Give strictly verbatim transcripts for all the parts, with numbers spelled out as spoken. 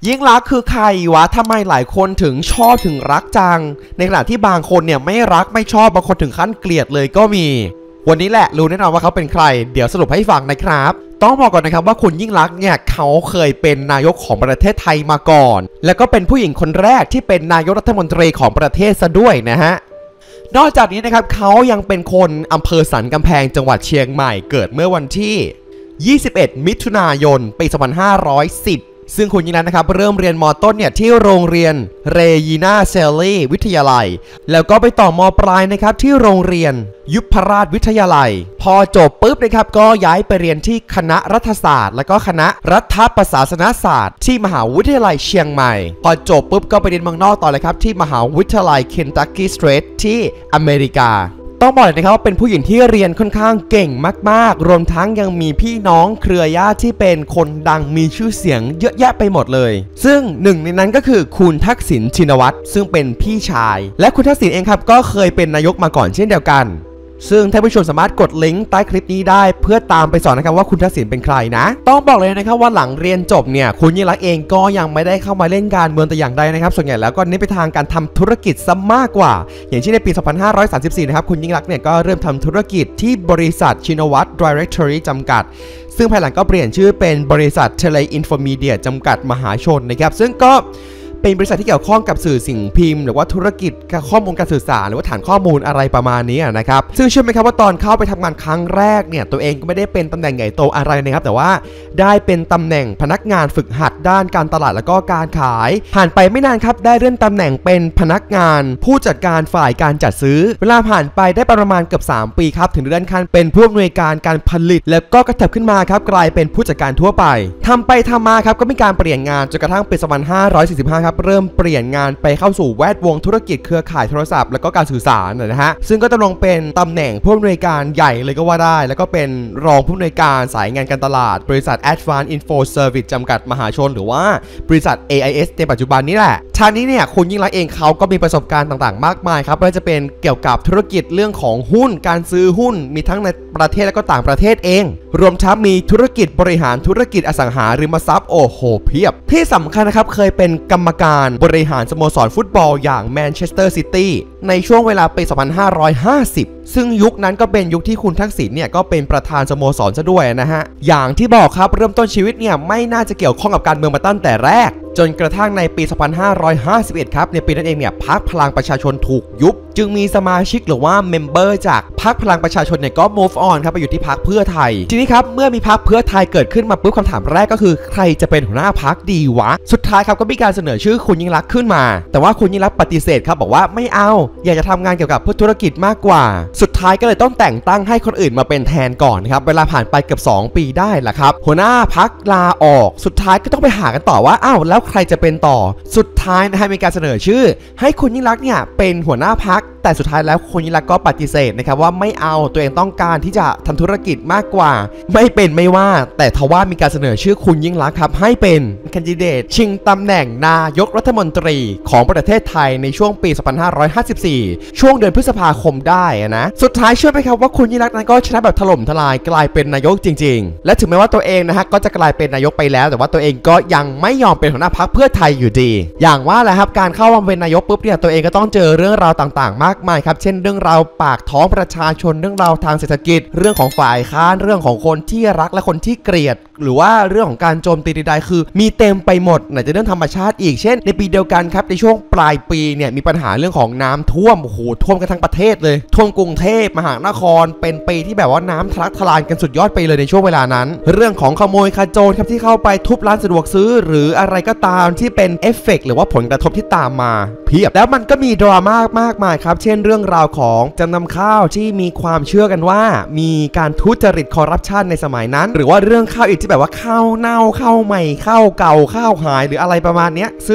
ยิ่งลักษณ์คือใครวะทำไมหลายคนถึงชอบถึงรักจังในขณะที่บางคนเนี่ยไม่รักไม่ชอบบางคนถึงขั้นเกลียดเลยก็มีวันนี้แหละรู้แน่นอนว่าเขาเป็นใครเดี๋ยวสรุปให้ฟังนะครับต้องบอกก่อนนะครับว่าคุณยิ่งลักษณ์เนี่ยเขาเคยเป็นนายกของประเทศไทยมาก่อนแล้วก็เป็นผู้หญิงคนแรกที่เป็นนายกรัฐมนตรีของประเทศซะด้วยนะฮะนอกจากนี้นะครับเขายังเป็นคนอำเภอสันกำแพงจังหวัดเชียงใหม่เกิดเมื่อวันที่ยี่สิบเอ็ดมิถุนายนปีสองพันห้าร้อยสิบซึ่งคุณยิ่งลักษณ์นะครับเริ่มเรียนม.ต้นเนี่ยที่โรงเรียนเรยีนาเซลลี่วิทยาลัยแล้วก็ไปต่อม.ปลายนะครับที่โรงเรียนยุพราชวิทยาลัยพอจบปุ๊บนะครับก็ย้ายไปเรียนที่คณะรัฐศาสตร์และก็คณะรัฐประศาสนศาสตร์ที่มหาวิทยาลัยเชียงใหม่พอจบปุ๊บก็ไปเรียนเมืองนอกต่อเลยครับที่มหาวิทยาลัยเคนตักกี้สเตรทที่อเมริกาต้องบอกเลยนะครับว่าเป็นผู้หญิงที่เรียนค่อนข้างเก่งมากๆรวมทั้งยังมีพี่น้องเครือญาติที่เป็นคนดังมีชื่อเสียงเยอะแยะไปหมดเลยซึ่งหนึ่งในนั้นก็คือคุณทักษิณชินวัตรซึ่งเป็นพี่ชายและคุณทักษิณเองครับก็เคยเป็นนายกมาก่อนเช่นเดียวกันซึ่งท่านผู้ชมสามารถกดลิงก์ใต้คลิปนี้ได้เพื่อตามไปสอนนะครับว่าคุณทักษิณเป็นใครนะต้องบอกเลยนะครับว่าหลังเรียนจบเนี่ยคุณยิ่งลักษณ์เองก็ยังไม่ได้เข้ามาเล่นการเมืองแต่อย่างใดนะครับส่วนใหญ่แล้วก็เน้นไปทางการทำธุรกิจซะมากกว่าอย่างเช่นในปีสองพันห้าร้อยสามสิบสี่นะครับคุณยิ่งลักษณ์เนี่ยก็เริ่มทำธุรกิจที่บริษัทชินวัตร Directory จำกัดซึ่งภายหลังก็เปลี่ยนชื่อเป็นบริษัทเทเลอินโฟมีเดียจำกัดมหาชนนะครับซึ่งก็เป็นบริษัทที่เกี่ยวข้องกับสื่อสิ่งพิมพ์หรือว่าธุรกิจข้อมูลการสื่อสารหรือว่าฐานข้อมูลอะไรประมาณนี้นะครับซึ่งเชื่อไหมครับว่าตอนเข้าไปทำงานครั้งแรกเนี่ยตัวเองก็ไม่ได้เป็นตำแหน่งใหญ่โตอะไรนะครับแต่ว่าได้เป็นตำแหน่งพนักงานฝึกหัดด้านการตลาดแล้วก็การขายผ่านไปไม่นานครับได้เลื่อนตำแหน่งเป็นพนักงานผู้จัดการฝ่ายการจัดซื้อเวลาผ่านไปได้ประมาณเกือบสามปีครับถึงเลื่อนขั้นเป็นผู้อำนวยการการผลิตแล้วก็กระเถิบขึ้นมาครับกลายเป็นผู้จัดการทั่วไปทำไปทำมาครับก็มีการเปลี่ยนงานจนกระทั่งปีสองพันห้าร้อยสี่สิบห้าครับเริ่มเปลี่ยนงานไปเข้าสู่แวดวงธุรกิจเครือข่ายโทรศัพท์แล้วก็การสื่อสารนะฮะซึ่งก็ดำรงเป็นตำแหน่งผู้อำนวยการใหญ่เลยก็ว่าได้แล้วก็เป็นรองผู้อำนวยการสายงานการตลาดบริษัท Advanced Info Service จำกัดมหาชนหรือว่าบริษัท เอ ไอ เอส ในปัจจุบันนี้แหละทางนี้เนี่ยคุณยิ่งลักษณ์เองเขาก็มีประสบการณ์ต่างๆมากมายครับไม่ว่าจะเป็นเกี่ยวกับธุรกิจเรื่องของหุ้นการซื้อหุ้นมีทั้งในประเทศและก็ต่างประเทศเองรวมทั้งมีธุรกิจบริหารธุรกิจอสังหาริมทรัพย์โอ้โหเพียบที่สำคัญนะครับเคยเป็นกรรมการบริหารสโมสรฟุตบอลอย่างแมนเชสเตอร์ซิตี้ในช่วงเวลาปีสองพันห้าร้อยห้าสิบซึ่งยุคนั้นก็เป็นยุคที่คุณทักษิณเนี่ยก็เป็นประธานสโมสรซะด้วยนะฮะอย่างที่บอกครับเริ่มต้นชีวิตเนี่ยไม่น่าจะเกี่ยวข้องกับการเมืองมาตั้งแต่แรกจนกระทั่งในปีสองพันห้าร้อยห้าสิบเอ็ดครับในปีนั้นเองเนี่ยพรรคพลังประชาชนถูกยุบจึงมีสมาชิกหรือว่าเมมเบอร์จากพรรคพลังประชาชนเนี่ยก็ move on ครับไปอยู่ที่พรรคเพื่อไทยทีนี้ครับเมื่อมีพรรคเพื่อไทยเกิดขึ้นมาปุ๊บคำถามแรกก็คือใครจะเป็นหัวหน้าพรรคดีวะสุดท้ายครับก็มีการเสนอชื่อคุณยิ่งลักษณ์ขึ้นมาแต่ว่าคุณยิ่งลักษณ์ปฏิเสธครับบอกว่าไม่เอาอยากจะทำงานเกี่ยวกับธุรกิจมากกว่าสุดท้ายก็เลยต้องแต่งตั้งให้คนอื่นมาเป็นแทนก่อนครับเวลาผ่านไปเกือบสองปีได้แหละครับหัวหน้าพรรคลาออกสุดท้ายก็ต้องไปหากันต่อว่าอ้าวแล้วใครจะเป็นต่อสุดท้ายนะฮะมีการเสนอชื่อให้คุณยิ่งลักษณ์เนี่ยเป็นหัวหน้าพรรคแต่สุดท้ายแล้วคุณยิ่งลักษณ์ก็ปฏิเสธนะครับว่าไม่เอาตัวเองต้องการที่จะทำธุรกิจมากกว่าไม่เป็นไม่ว่าแต่ทว่ามีการเสนอชื่อคุณยิ่งลักษณ์ครับให้เป็นแคนดิเดตชิงตำแหน่งนายกรัฐมนตรีของประเทศไทยในช่วงปีสองพันห้าร้อยห้าสิบสี่ช่วงเดือนพฤษภาคมได้นะสุดท้ายเชื่อไหมครับว่าคุณยิ่งลักษณ์นั้นก็ชนะแบบถล่มทลายกลายเป็นนายกจริงๆและถึงแม้ว่าตัวเองนะฮะก็จะกลายเป็นนายกไปแล้วแต่ว่าตัวเองก็ยังไม่ยอมเป็นหัวหน้าพรรคเพื่อไทยอยู่ดีอย่างว่าแหละครับการเข้ามาเป็นนายกปุ๊บเนี่ยตัวเองก็ต้องเจอเรื่องราวต่างๆมากมายครับเช่นเรื่องราวปากท้องประชาชนเรื่องราวทางเศรษฐกิจเรื่องของฝ่ายค้านเรื่องของคนที่รักและคนที่เกลียดหรือว่าเรื่องของการโจมตีใดๆคือมีเต็มไปหมดไหนจะเรื่องธรรมชาติอีกเช่นในปีเดียวกันครับในช่วงปลายปีเนี่ยมีปัญหาเรื่องของน้ำท่วมโอ้โหท่วมกันทั้งประเทศเลยท่วมกรุงเทพมหานครเป็นปีที่แบบว่าน้ำทะลักทลายกันสุดยอดไปเลยในช่วงเวลานั้นเรื่องของขโมยขโจรครับที่เข้าไปทุบร้านสะดวกซื้อหรืออะไรก็ตามที่เป็นเอฟเฟกต์หรือว่าผลกระทบที่ตามมาเพียบแล้วมันก็มีดราม่ามากมายครับเช่นเรื่องราวของจำนำข้าวที่มีความเชื่อกันว่ามีการทุจริตคอร์รัปชันในสมัยนั้นหรือว่าเรื่องข้าวอีกที่แบบว่าข้าวเน่าข้าวใหม่ข้าวเก่าข้าวหายหรืออะไรประมาณนี้ซึ่ง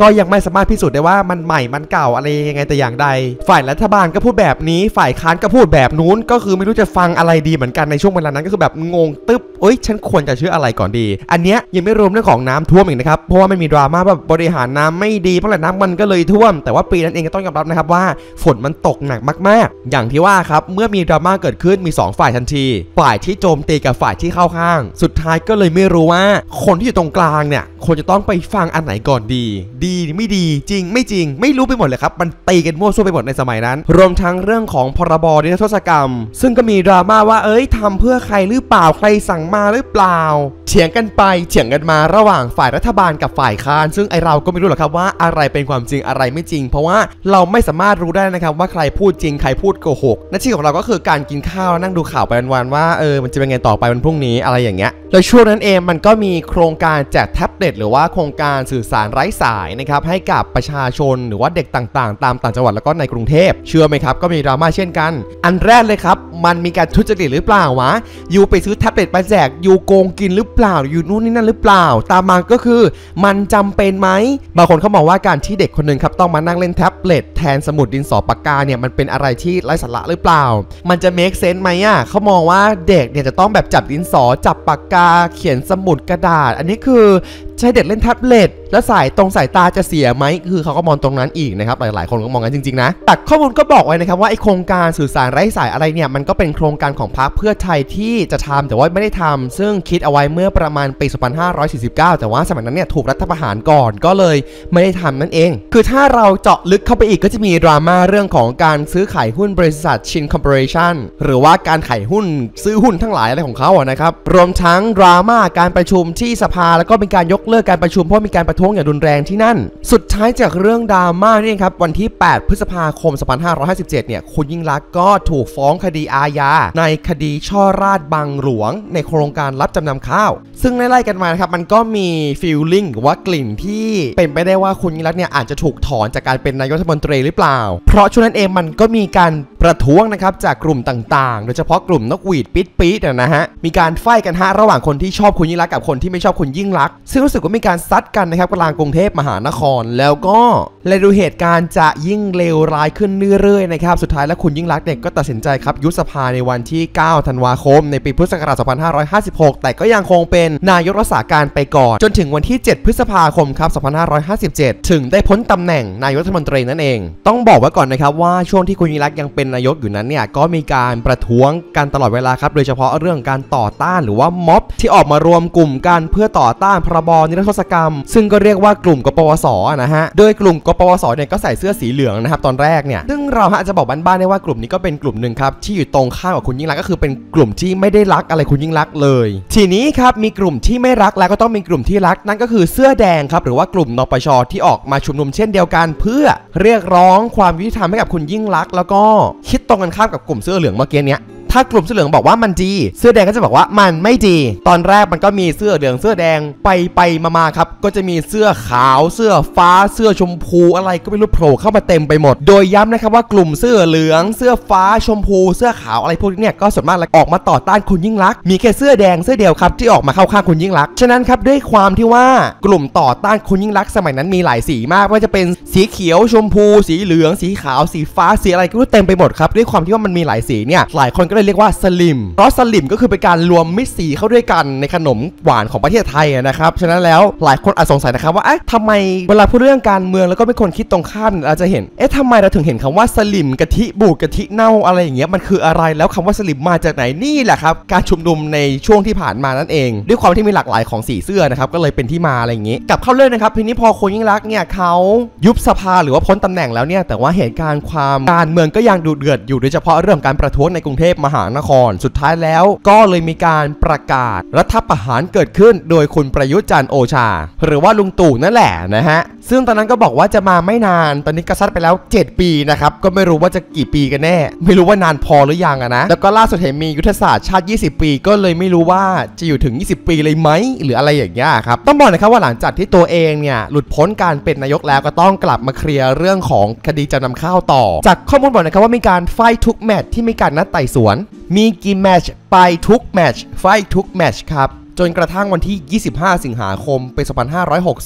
ก็ยังไม่สามารถพิสูจน์ได้ว่ามันใหม่มันเก่าอะไรยังไงแต่อย่างใดฝ่ายรัฐบาลก็พูดแบบนี้ฝ่ายค้านก็พูดแบบนู้นก็คือไม่รู้จะฟังอะไรดีเหมือนกันในช่วงเวลานั้นก็คือแบบงงตึ๊บเอ้ยฉันควรจะเชื่ออะไรก่อนดีอันเนี้ยยังไม่รวมเรื่องของน้ำท่วมอีกนะครับเพราะว่ามันมีดราม่าแบบบริหารน้ำไม่ดีเพราะอะไรน้ำมันก็เลยท่วมแต่ว่าปีนั้นเองก็ต้องยอมรับนะครับว่าฝนมันตกหนักมากๆอย่างที่ว่าครับเมื่อมีดราม่าเกิดขึ้นมีสองฝ่ายทันทีฝ่ายที่โจมตีกับฝ่ายที่เข้าข้างสุดท้ายก็เลยไม่รู้ว่าคนที่อยู่ตรงกลางเนี่ยควรจะต้องไปฟังอันไหนก่อนดีดีไม่ดีจริงไม่จริงไม่รู้ไปหมดเลยครับมันตีกันมั่วซั่วไปหมดในสมัยนั้นรวมทั้งเรื่องของพรบนิรโทษกรรมซึ่งก็มีดราม่าว่าเอ้ยทำเพื่อใครหรือเปล่าใครสั่งมาหรือเปล่าเถียงกันไปเถียงกันมาระหว่างฝ่ายรัฐบาลกับฝ่ายค้านซึ่งไอเราก็ไม่รู้หรอกครับว่าอะไรเป็นความจริงอะไรไม่จริงเพราะว่าเราไม่สามารถรู้ได้นะครับว่าใครพูดจริงใครพูดโกหกหน้าที่ของเราก็คือการกินข้าวนั่งดูข่าวไปวันๆว่าเออมันจะเป็นไงต่อไปวันพรุ่งนี้อะไรอย่างเงี้ยโดยช่วงนั้นเองมันก็มีโครงการแจกแท็บเล็ตหรือว่าโครงการสื่อสารไร้สายนะครับให้กับประชาชนหรือว่าเด็กต่างๆตามต่างจังหวัดแล้วก็ในกรุงเทพเชื่อไหมครับก็มีดราม่าเช่นกันอันแรกเลยครับมันมีการทุจริตหรือเปล่าวะยูไปซื้อแท็บเล็ตมาแจกยูโกงกินหรือเปล่าอยู่นู่นนี่นั่นหรือเปล่าตามมาก็คือมันจำเป็นไหมบางคนเขาบอกว่าการที่เด็กคนหนึ่งครับต้องมานั่งเล่นแท็บเล็ตแทนสมุดดินสอปากกาเนี่ยมันเป็นอะไรที่ไร้สาระหรือเปล่ามันจะ make sense ไหมอ่ะเขามองว่าเด็กเนี่ยจะต้องแบบจับดินสอจับปากกาเขียนสมุดกระดาษอันนี้คือใช้เด็กเล่นแท็บเล็ตแล้วสายตรงสายตาจะเสียไหมคือเขาก็มองตรงนั้นอีกนะครับหลายๆคนก็มองกันจริงๆนะแต่ข้อมูลก็บอกไว้นะครับว่าไอโครงการสื่อสารไร้สายอะไรเนี่ยมันก็เป็นโครงการของพรรคเพื่อไทยที่จะทำแต่ว่าไม่ได้ทำซึ่งคิดเอาไว้เมื่อประมาณปีสองพันห้าร้อยสี่สิบเก้าแต่ว่าสมัยนั้นเนี่ยถูกรัฐประหารก่อนก็เลยไม่ได้ทำนั่นเองคือถ้าเราเจาะลึกเข้าไปอีกก็จะมีดราม่าเรื่องของการซื้อขายหุ้นบริษัทชินคอร์ปอเรชั่นหรือว่าการขายหุ้นซื้อหุ้นทั้งหลายอะไรของเขาอะนะครับรวมทั้งดราม่าการประชุมที่สภาแล้วก็มีการยกเลิกการประชุมเพราะมีการประท้วงอย่างรุนแรงที่นั่นสุดท้ายจากเรื่องดราม่านี่ครับวันที่แปดพฤษภาคมสองพันห้าร้อยห้าสิบเจ็ดเนี่ยคุณยิ่งลักษณ์ก็ถูกฟ้องคดีอาญาในคดีช่อราชบังหลวงในโครงการรับจำนำข้าวซึ่งไล่ๆกันมานะครับมันก็มีฟีลลิ่งหรือว่ากลิ่นที่เป็นไปได้ว่าคุณยิ่งลักษณ์เนี่ยอาจจะถูกถอนจากการเป็นนายกรัฐมนตรีหรือเปล่าเพราะช่วงนั้นเองมันก็มีการประท้วงนะครับจากกลุ่มต่างๆโดยเฉพาะกลุ่มนกหวีดปิดปี๊ดนะฮะมีการไฟกันฮะระหว่างคนที่ชอบคุณยิ่งลักษณ์กับคนที่ไม่ชอบคุณยิ่งลักษณ์ซึ่งรู้สึกว่ามีการซัดกันนะครับกลางกรุงเทพมหานครแล้วก็เลยดูเหตุการณ์จะยิ่งเลวร้ายขึ้นเรื่อยๆนะครับสุดท้ายแล้วคุณยิ่งลักษณ์เนี่ยก็ตัดสินใจครับยุบสภาในวันที่เก้าธันวาคมในปีพุทธศักราชสองพันห้าร้อยห้าสิบหกแต่ก็ยังคงเป็นนายกรักษาการไปก่อนจนถึงวันที่เจ็ดพฤษภาคมครับสองพันห้าร้อยห้าสิบเจ็ดถึงได้พ้นตำแหน่งนายกรัฐมนตรีนั่นเองต้องบอกไว้ก่อนนะครับว่าช่วงที่คุณยิ่งลักษณ์ยังเป็นนายกอยู่นั้นเนี่ยก็มีการประท้วงกันตลอดเวลาครับโดยเฉพาะเรื่องการต่อต้านหรือว่าม็อบที่ออกมารวมกลุ่มกันเพื่อต่อต้านพรบนิรโทษกรรมซึ่งก็เรียกว่ากลุ่มกปวสนะฮะโดยกลุ่มกปวสเนี่ยก็ใส่เสื้อสีเหลืองนะครับตอนแรกเนี่ยซึ่งเราอาจจะบอกบ้านๆได้ว่ากลุ่มนี้ก็เป็นกลุ่มหนึ่งครับที่อยู่ตรงข้ามกับคุณยิ่งลักษณ์ก็คือเป็นกลุ่มที่ไม่ได้รักอะไรคุณยิ่งลักษณ์เลยทีนี้ครับมีกลุ่มที่ไม่รักแล้วก็ต้องมีกลุ่มที่รักนั่นก็คือเสื้อแดงครับหรือว่ากลุ่มนปช.ที่ออกมาชุมนุมเช่นเดียวกันเพื่อเรียกร้องความยุติธรรมให้กับคุณยิ่งลักษณ์แล้วก็คิดตรงกันข้ามกับกลุ่มเสื้อเหลืองเมื่อกี้เนี้ยถ้ากลุ่มเสื้อเหลืองบอกว่ามันดีเสื้อแดงก็จะบอกว่ามันไม่ดีตอนแรกมันก็มีเสื้อเหลืองเสื้อแดงไปไปมาๆครับก็จะมีเสื้อขาวเสื้อฟ้าเสื้อชมพูอะไรก็ไม่รู้โผล่เข้ามาเต็มไปหมดโดยย้ำนะครับว่ากลุ่มเสื้อเหลืองเสื้อฟ้าชมพูเสื้อขาวอะไรพวกนี้เนี่ยก็ส่วนมากออกมาต่อต้านคุณยิ่งลักษณ์มีแค่เสื้อแดงเสื้อเดียวครับที่ออกมาเข้าข้างคุณยิ่งลักษณ์ฉะนั้นครับด้วยความที่ว่ากลุ่มต่อต้านคุณยิ่งลักษณ์สมัยนั้นมีหลายสีมากว่าจะเป็นสีเขียวชมพูสีเหลืองสีขาวสีฟ้าสีอะไรก็เต็มไปหมดครับด้วยความที่ว่ามันมีหลายสีเนี่ยหลายคนก็เลยเรียกว่าสลิมเพราะสลิมก็คือเป็นการรวมมิตรสีเข้าด้วยกันในขนมหวานของประเทศไทยนะครับฉะนั้นแล้วหลายคนอาจสงสัยนะครับว่าเอ๊ะทำไมเวลาพูดเรื่องการเมืองแล้วก็เป็นคนคิดตรงข้ามเราจะเห็นเอ๊ะทำไมเราถึงเห็นคำว่าสลิมกะทิบูดกะทิเน่าอะไรอย่างเงี้ยมันคืออะไรแล้วคำว่าสลิมมาจากไหนนี่แหละครับการชุมนุมในช่วงที่ผ่านมานั่นเองด้วยความที่มีหลากหลายของสีเสื้อนะครับก็เลยเป็นที่มาอะไรอย่างงี้กลับเข้าเรื่องนะครับทีนี้พอคุณยิ่งลักษณ์เนี่ยเขายุบสภาหรือว่าพ้นตำแหน่งแล้วเนี่ยแต่ว่าเหตุการณ์ความการเมืองก็ยังดุเดือดอยู่โดยเฉพาะเรื่องการประท้วงในกรุงเทพมหานครสุดท้ายแล้วก็เลยมีการประกาศรัฐประหารเกิดขึ้นโดยคุณประยุทธ์จันทร์โอชาหรือว่าลุงตู่นั่นแหละนะฮะซึ่งตอนนั้นก็บอกว่าจะมาไม่นานตอนนี้ก็ซัดไปแล้วเจ็ดปีนะครับก็ไม่รู้ว่าจะกี่ปีกันแน่ไม่รู้ว่านานพอหรือยังอะนะแล้วก็ล่าสุดเห็นมียุทธศาสตร์ชาติยี่สิบปีก็เลยไม่รู้ว่าจะอยู่ถึงยี่สิบปีเลยไหมหรืออะไรอย่างเงี้ยครับต้องบอกนะครับว่าหลังจากที่ตัวเองเนี่ยหลุดพ้นการเป็นนายกแล้วก็ต้องกลับมาเคลียร์เรื่องของคดีจำนำข้าวต่อจากข้อมูลบอกนะครับว่ามีการไฟทุกแมตช์ที่มีการนัดไต่สวนมีกี่แมตช์ไปทุกแมตช์ไฟทุกแมตช์ครับจนกระทั่งวันที่ยี่สิบห้าสิงหาคมปีสองพันห้าร้อยหกสิบ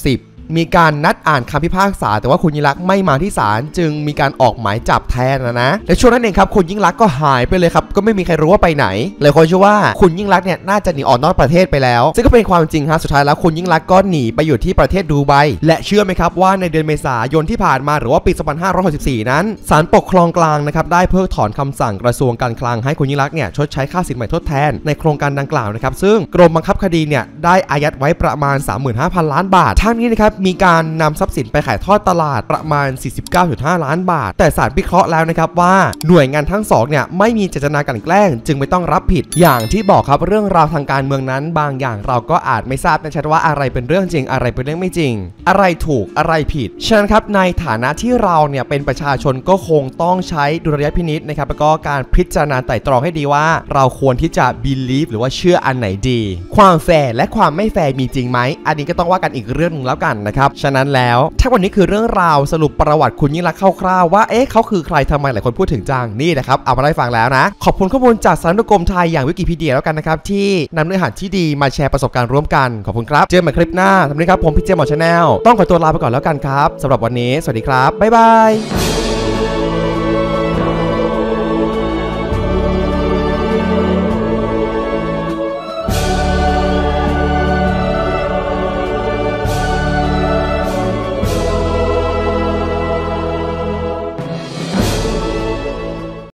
มีการนัดอ่านคำพิพากษาแต่ว่าคุณยิ่งลักษณ์ไม่มาที่ศาลจึงมีการออกหมายจับแทนนะนะและช่วงนั้นเองครับคุณยิ่งลักษณ์ก็หายไปเลยครับก็ไม่มีใครรู้ว่าไปไหนเลยคนเชื่อว่าคุณยิ่งลักษณ์เนี่ยน่าจะหนีออกนอกประเทศไปแล้วซึ่งก็เป็นความจริงฮะสุดท้ายแล้วคุณยิ่งลักษณ์ก็หนีไปอยู่ที่ประเทศดูไบและเชื่อไหมครับว่าในเดือนเมษายนที่ผ่านมาหรือว่าปีสองพันห้าร้อยหกสิบสี่นั้นศาลปกครองกลางนะครับได้เพิกถอนคำสั่งกระทรวงการคลังให้คุณยิ่งลักษณ์เนี่ยชดใช้ค่าสินใหม่ทดแทนในโครงการดังกล่าวนะครับซึ่งกรมบังคับคดีเนี่ยได้อายัดไว้ประมาณ สามหมื่นห้าพัน ล้านบาททั้งนี้นะครับมีการนำทรัพย์สินไปขายทอดตลาดประมาณ สี่สิบเก้าจุดห้า ล้านบาทแต่ศาลพิเคราะห์แล้วนะครับว่าหน่วยงานทั้งสองเนี่ยไม่มีเจตนากลั่นแกล้งจึงไม่ต้องรับผิดอย่างที่บอกครับเรื่องราวทางการเมืองนั้นบางอย่างเราก็อาจไม่ทราบแน่ชัดว่าอะไรเป็นเรื่องจริงอะไรเป็นเรื่องไม่จริงอะไรถูกอะไรผิดฉะนั้นครับในฐานะที่เราเนี่ยเป็นประชาชนก็คงต้องใช้ดุลยพินิจนะครับแล้วก็การพิจารณาไตร่ตรองให้ดีว่าเราควรที่จะ believe หรือว่าเชื่ออันไหนดีความแฟร์และความไม่แฟร์มีจริงไหมอันนี้ก็ต้องว่ากันอีกเรื่องนึงแล้วกันนะครับฉะนั้นแล้วทั้งหมดนี้คือเรื่องราวสรุปประวัติคุณยิ่งลักษณ์คร่าวๆว่าเอ๊ะเขาคือใครทำไมหลายคนพูดถึงจังนี่นะครับเอามาได้ฟังแล้วนะขอบคุณข้อมูลจากสารนุกรมไทยอย่างวิกิพีเดียแล้วกันนะครับที่นำเนื้อหาที่ดีมาแชร์ประสบการณ์ร่วมกันขอบคุณครับเจอกันใหม่คลิปหน้าสำหรับนี้ครับผมพี่เจมส์หมอชาแนลต้องขอตัวลาไปก่อนแล้วกันครับสำหรับวันนี้สวัสดีครับบ๊ายบาย